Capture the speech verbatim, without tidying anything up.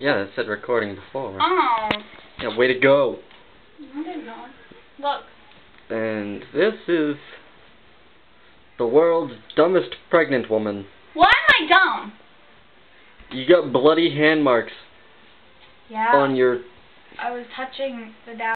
Yeah, it said recording before. Oh. Yeah, way to go. I didn't know. Look. And this is the world's dumbest pregnant woman. Why am I dumb? You got bloody hand marks Yeah. on your... I was touching the down.